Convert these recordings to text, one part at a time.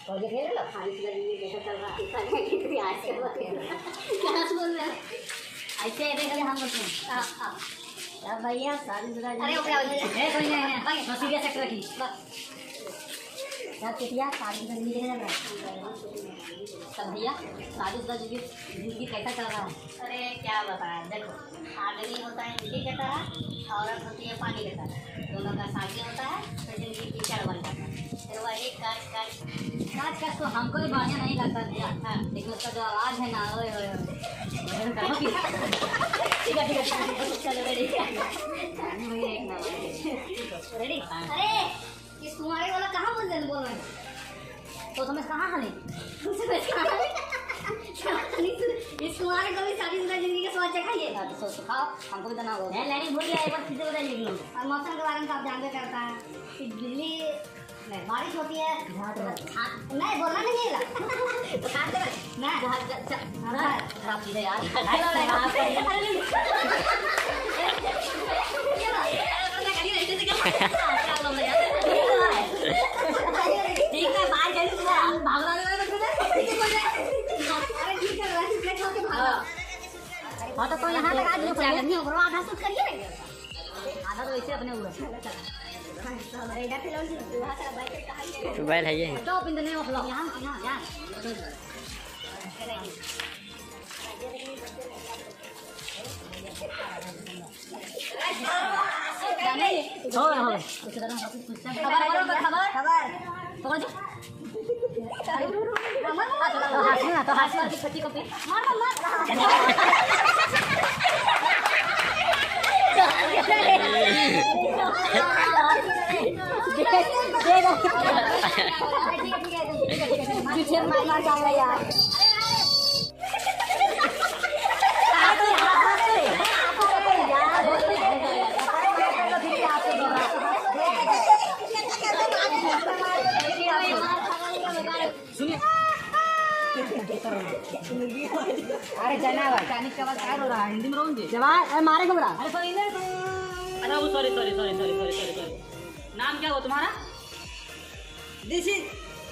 और ये खेल लो खाली कैसा चल रहा है कितनी आज के बाद क्या बोल रहे हैं ऐसे देख हम लोग हां भैया शादीशुदा अरे ओके है कोई नहीं है बस सीरियस एक्टर रखी क्या किया शादीशुदा जिंदगी चल रहा है सब भैया शादीशुदा जिंदगी कैसा चल रहा है अरे क्या बताएं देखो आदमी होता है बिजली की तरह औरत होती है पानी की तरह दोनों का शादी होता है तो जिंदगी कीचड़ बन जाता है फिर वही काट तो हमको भी बढ़िया नहीं लगता भैया हाँ लेकिन उसका जो आवाज़ है ना ओए ओए ठीक है चलो रेडी अरे इस तुम्हारे वाला कहाँ बोल रहे हैं तो तुम्हें कहाँ हाले इस तुम्हारे को भी शादीशुदा जिंदगी के स्वाद चखाइए तो खाओ हमको भी देना होगा लैनी भूल गया एक बार फिर से बताइए और मौसम के बारे में आप जानते करता है कि दिल्ली नहीं बारिश होती है नहीं बोलना नहीं है तो खाते ना खराब चीज़ है यार ठीक है बाहर चलिए भागना हाँ तो यहाँ लगा दिए नहीं होगा आधा सूट करिए आधा तो वैसे अपने मोबाइल है ये तो पिंड नहीं हो यहाँ यार अरे जनावर चाइनीज का आवाज क्या हो रहा है हिंदी में रोंगे जवाब मारे घबरा अरे सॉरी अरे वो सॉरी नाम क्या हो तुम्हारा दिस इज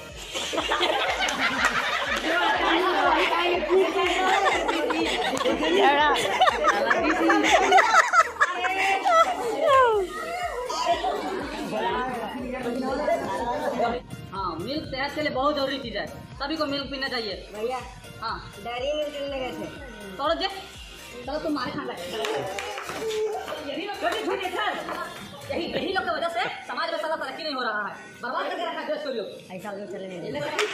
हाँ मिल्क सेहत के लिए बहुत जरूरी चीज है सभी को मिल्क पीना चाहिए भैया हाँ डेयरी मिल्क लेने गए थे तोड़ दे तो तुम्हारे खाना यही लोग की वजह से समाज में ज्यादा तरक्की नहीं हो रहा है बर्बाद करके रखा है देश को लोग ऐसा लोग चले नहीं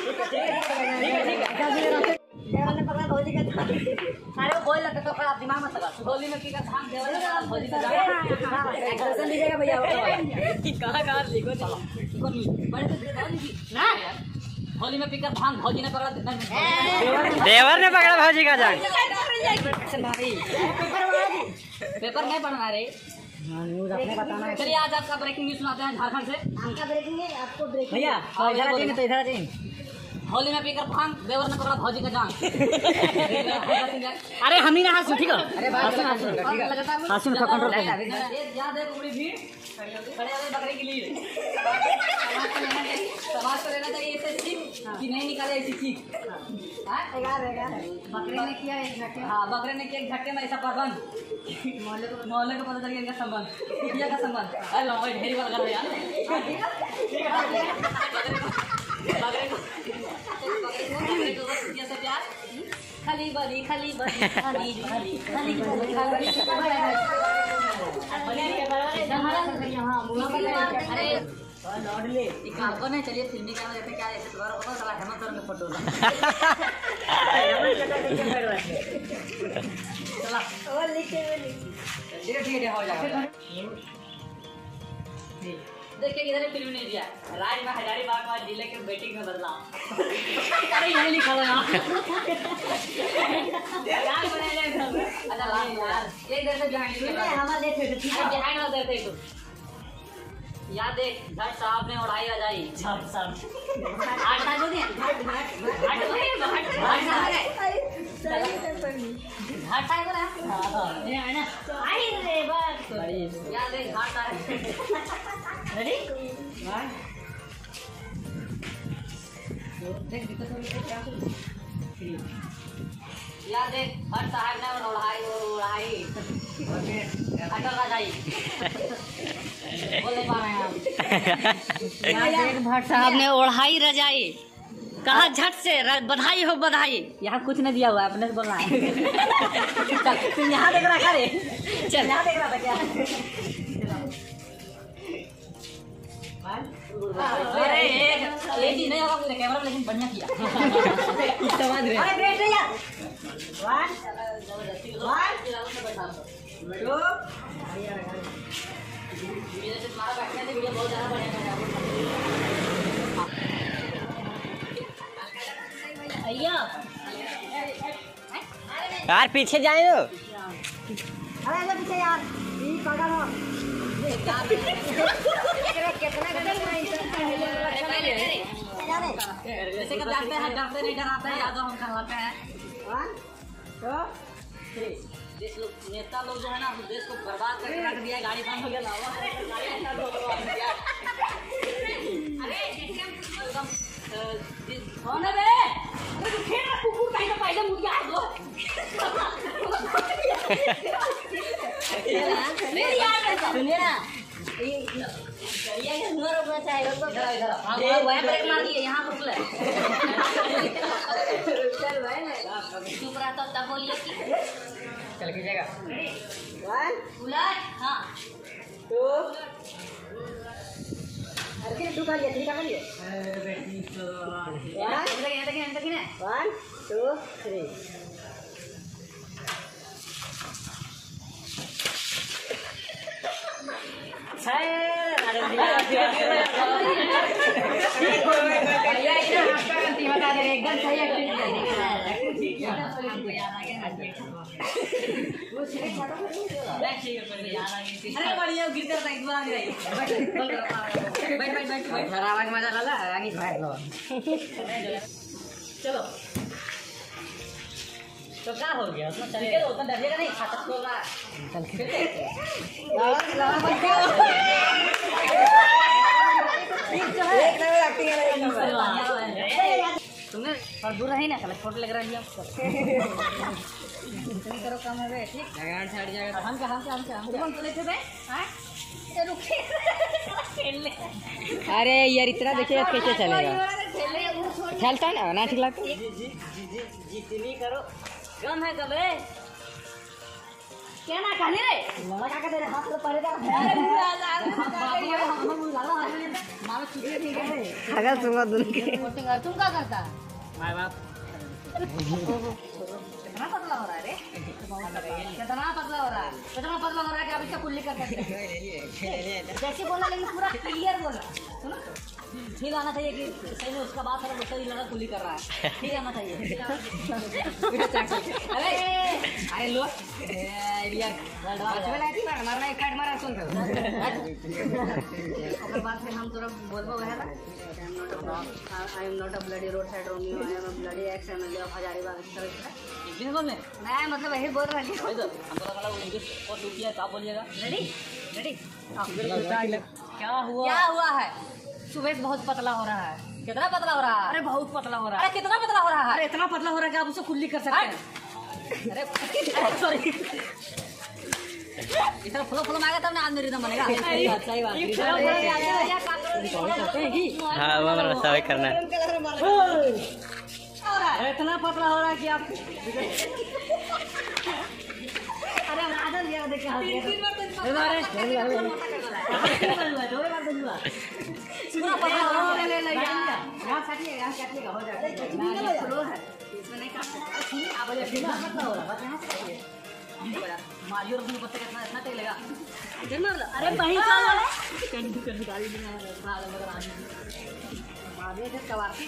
अरे वो बोल लगता तो आप दिमाग मत लगा होली में पीकर धान देवल होली का लीजिएगा भैया कहाँ लिखो बड़े ना होली में पीकर भांग भौजी ने पकड़ा देवर ने पकड़ा भौजी का जान पेपर नहीं पढ़ना रे न्यूज़ आपने बताना है चलिए आज आपका ब्रेकिंग न्यूज़ सुनाते हैं झारखंड से आपका ब्रेकिंग है आपको ब्रेकिंग भैया तो इधर होली में पीकर भांग देवर ने पकड़ा भौजी का जान अरे हम ही ना हंसू ठीक है अरे हंसू में कंट्रोल याद है पूरी भीड़ खड़े हुए बकरे के लिए समाज को लेना चाहिए ऐसे सीख कि नहीं निकाले ऐसी चीख बकरे ने किया एक झटके हाँ बकरे ने किया एक झटके में ऐसा प्रबंध मोहल्ले को पता चल गया इनका संबंध का संबंध अरे लो भाई ढेरी वाला यार बकरे को जैसे प्यार खाली बली खाली बली खाली खाली खाली अरे लौटले एक काम करना चलिए फिल्मी कैमरा जैसे क्या ऐसे दोबारा होगा साला हेमंत सोरेन का फोटो चला और लिखे ठीक है हो जाएगा देखिए इधर फिल्म नहीं दिया राज में हजारीबाग में जिले के बेटिंग में बदला अरे यही लिखा हुआ यार बनाए अच्छा यार एक देर से बिहाइंड हमारा देख ठीक है बिहाइंड वाला देते तो याद देख घाट साहब ने उड़ाई आ जाई घाट साहब आटा को दिया घाट घाट को ना ये है ना आई रे बस याद देख घाट साहब रेडी 1 देख दिक्कत हो रही है क्या यार देख हर साहब ने उड़ाई अटल राजाई बोल नहीं पा रहे हैं हम यार देख भट्ट साहब ने ओढ़ाई रजाई कहा झट से बधाई हो बधाई। यहाँ कुछ नहीं दिया हुआ है अपने से बोलना है। चल तुम यहाँ देख रहा क्या रे? चल यहाँ देख रहा था क्या? अरे एक ही नहीं होगा मुझे कैमरा लेकिन बढ़िया किया। समझ रहे? अरे ग्रेट है यार। वन टू वीडियो से तुम्हारा बैठने से वीडियो बहुत ज़्यादा बढ़िया यार पीछे जाए हो। अरे पीछे यार पकड़ हो जैसे कब जाते हैं डरते नहीं डराते हैं यादव हम करवाते हैं। 1 2 3 देश लोग नेता लोग जो है ना देश को बर्बाद करके रख दिया है। गाड़ी बंद हो गया लावा कौन है बे? अरे तू खेल रहा कुकुर कहीं तो पहले मुझे आ दो सुनिए ना ये नूर रुपया चाहिए उसको इधर वह ब्रेक मार दिए यहाँ रुक ले चल भाई ना चुप रहा तब बोलिए कि चल कीजिएगा 1 उलट हाँ 2 अरे तू कर लिया ठीक कर लिए बेटी तो 1 2 3 एकदम सही बढ़िया गिर करता एक बार आवाज मजा ला आगे चलो तो क्या हो गया उसमें चल के उतना डरिएगा नहीं खाता खोल रहा चल तुमने और दूर रही ना चल फोटो लग रहा है तुम करो काम है ठीक बैकग्राउंड से हट जाएगा हम कौन चले थे हां रुके खेल ले। अरे यार इतना देखिए कैसे चलेगा चलता है ना ठीक लगता है जितनी करो कम है कबे क्या ना कहले रे लगा का तेरे हाथ में पड़ेगा अरे मारो छुट्टी नहीं करे अगर तुम दोनों के तुम क्या करता माय बाप कितना पतला हो रहा है रे कितना पतला हो रहा है कि अभी तक कुल्ली कर सकते जैसे बोला लेकिन पूरा क्लियर बोला सुनो ठीक आना चाहिए कि सही में उसका बात है सही लगा कुल्ली कर रहा है ठीक आना चाहिए अरे अरे लो यार मारना एक काट मारा सुन और बाद में हम तोरा बोलबो है ना I am not a bloody road side Romeo I am a bloody ex MLA of Hazaribagh English बोल में नहीं मतलब वही बोल रहा है हम तो वाला इंग्लिश और टू किया क्या बोलिएगा रेडी क्या हुआ है सुबह बहुत पतला हो रहा है कितना पतला हो रहा है अरे बहुत पतला हो रहा है अरे कितना पतला हो रहा है अरे इतना पतला हो रहा है कि आप उसे कुल्ली कर सकते हैं अरे सॉरी इतना फलो मांगा तब ना आज मेरी दम बनेगा सही बात हाँ वो वाला सवाल करना है इतना पतला हो रहा है कि आप अरे आदत यार देख हां सुना पतला हो ले यहां काटिएगा हो जाएगा स्लो है इसमें नहीं काटते आप बोले कितना पतला हो रहा है बस यहां से काटिए मारियो रखने पत्ते कितना चलेगा अरे वही काम है कंडी गाड़ी में मारियो जब कवारती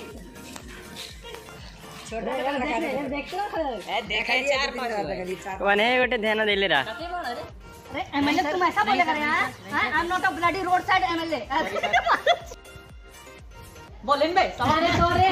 छोटा देखते हो देखा 4-5 वने गोटे ध्यान देले रा अरे एमएलए तुम ऐसा बोले कर यार I am not a bloody road side MLA बोलें बे अरे सॉरी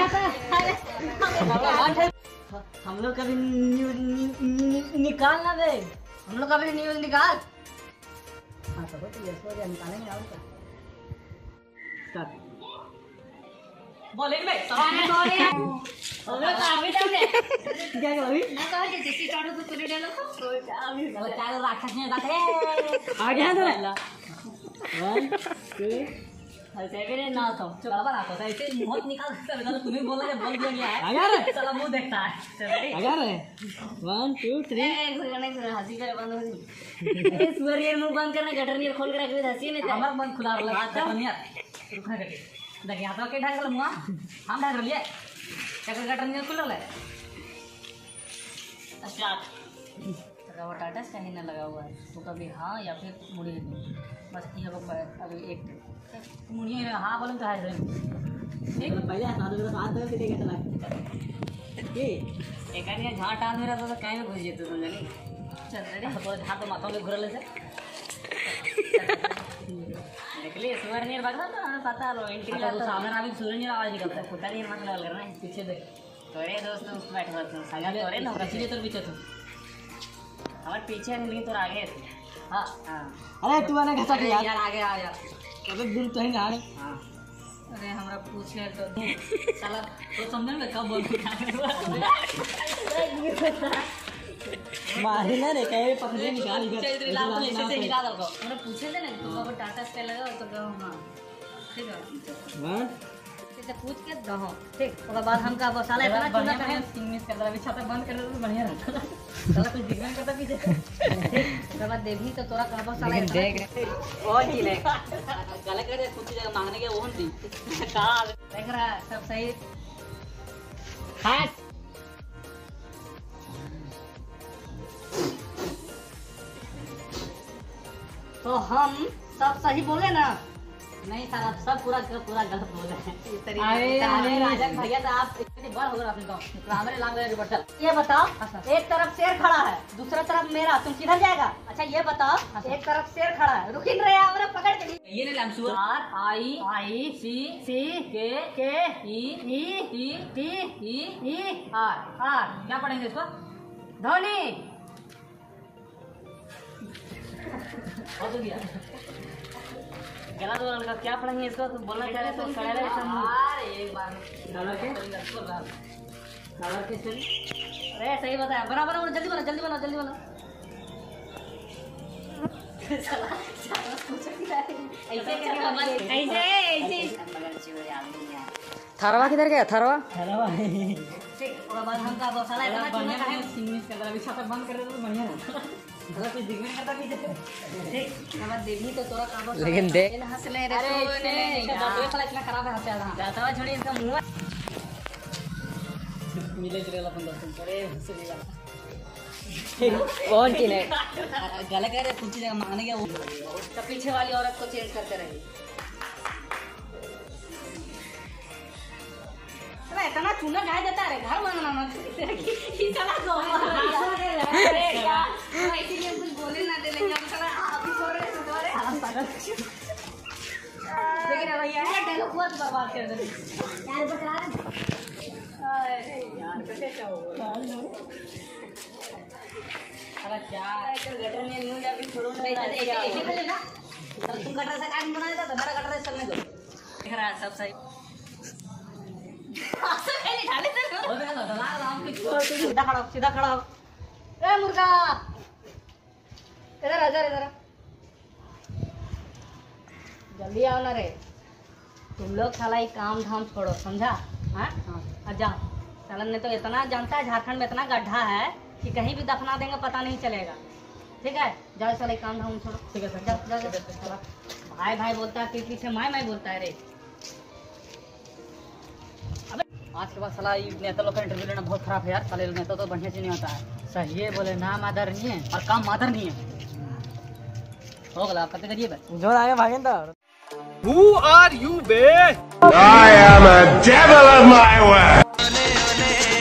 हम लोग कभी न्यूज़ निकाल ना दे हम लोग कभी न्यूज़ निकाल हां तो ये सॉरी निकालेंगे और क्या बोलेंगे भाई सॉरी अबे काफी टाइम है क्या कर अभी ना कहा कि जिसकी काटो तो पूरी डालो तो अभी चार राक्षस ने जाते आ गया तो वन टू ऐसे भी नहीं ना तो बराबर आता था ऐसे मुंह निकाल कर तुम्हें बोला जब बोल दिया गया है अगर चला मुंह देखता है अगर 1 2 3 हंसी करे बंद हो गई इस बार ये मुंह बंद करना गटर नहीं खोल के रख दे हंसी नहीं हमारा मन खुला रहा है यार रुकना करके देखिए हाथ के ढक लूंगा हम ढक लिए क्या गटर नहीं खुल रहा है स्टार्ट रवा टाटा कहीं ना लगा हुआ है तो कभी हाँ या फिर मुड़ी बस ये लोग अभी एक मुड़िए हाँ बोले तो है एक पहले हाथ में हाथ दे के चला ये एक आदमी झाट आन मेरा तो कहीं में घुस जेतो तुम जानी चल रेडी बोले झाट तो माथा में घुरले से देख लिए सुअर नहीं भागता तो हमें पता लो एंट्री ला तो सामने आगे सूरज नहीं आवाज निकलता है पता नहीं मत लगा करना पीछे देख तोरे दोस्त उस बैठे रहते हैं सागा तोरे ना पीछे तो पीछे तो हमारे पीछे नहीं तो आगे हां हाँ अरे तू आने घसा के यार आगे आ यार कभी दूर तो ही ना हाँ अरे हमारा पूछे तो साला तो समझ में कब बोल मारी ना रे कहे पकड़े निकाल से निकाल दो हमने पूछे थे ना तो बाबा टाटा स्काई लगा तो कहो हाँ ठीक है से पूछ के दहो ठीक उसके बाद हम का साला इतना चुना करें मिस कर अभी छाता बंद कर दे तो बढ़िया रहता साला कुछ दिख नहीं करता पीछे उसके बाद देवी तो तोरा कहबो साला देख और की ले गले करे कुछ जगह मांगने के वो नहीं का देख रहा है सब सही हां तो हम सब सही बोले ना नहीं सारा सब पूरा गलत बोले हैं अरे राजन भैया तो आप इतने बड़ हो गए अपने गांव हमारे लाभ गए रिवर्सल ये बताओ एक तरफ शेर खड़ा है दूसरा तरफ मेरा तुम किधर जाएगा अच्छा ये बताओ एक तरफ शेर खड़ा है रुक ही नहीं रहे हमरा पकड़ के ये नहीं लामसुर are I I C C K K E E T T E E R R क्या पढ़ेंगे इसको धोनी हो तो गया गला तो उनका क्या पढ़ेंगे इसको तो बोलना चाह रहे तो कह रहे सब यार एक बार कलर के सही अरे सही बताया बराबर जल्दी बोलो जल्दी बोलो ऐसे थरवा किधर गया थरवा ठीक उसके बाद हम का साला इतना चुना बढ़िया सिंगनेस कर अभी छाता बंद कर दे तो बढ़िया रहता अगर कुछ दिख नहीं करता पीछे ठीक हमारा देवी तो तोरा कहबो लेकिन देख हंस ले रे अरे इसका दांत साला इतना खराब है हंसते रहा जाता छोड़ी इसका मुंह मिले चले अपन दोस्तों अरे हंसे नहीं वाला कौन की नहीं गला कह रहे कुछ जगह मांगने के वो तो पीछे वाली औरत को चेंज करते रहिए अरे इतना चूना गाय देता है घर मांगना मत इतना तो अरे यार इसीलिए कुछ बोले ना दे लेकिन हम साला अभी सो रहे हैं तुम्हारे लेकिन भैया डायलॉग बहुत बर्बाद कर दे यार बता अरे यार कैसे चाहो अरे क्या गटर में न्यूज़ अभी छोड़ो ना ऐसे कर ना तुम गटर से काम बनाया था मेरा गटर से चलने दो देख रहा है सब सही सीधा खड़ा हो ए मुर्गा इधर इधर जल्दी आओ ना रे तुम लोग साला ये काम धाम छोड़ो समझा हाँ जाओ साला ने तो इतना जानता है झारखंड में इतना गड्ढा है कि कहीं भी दफना देंगे पता नहीं चलेगा ठीक है जाओ साला काम धाम छोड़ो ठीक है सर जाओ भाई भाई बोलता है पीछे माई बोलता है रे आज के बाद साला नेता लोग का इंटरव्यू लेना बहुत खराब है यार साले नेता तो बढ़िया से नहीं होता है सही है बोले नाम आदर नहीं है और काम आदर नहीं है हो गया आप करिए जो आगे भागें तो Who are you, be? I am a devil of my word.